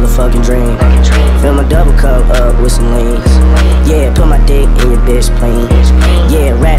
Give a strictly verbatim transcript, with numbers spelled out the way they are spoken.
motherfucking dream. Fill my double cup up with some lean. Yeah, put my dick in your bitch plane. Yeah, rap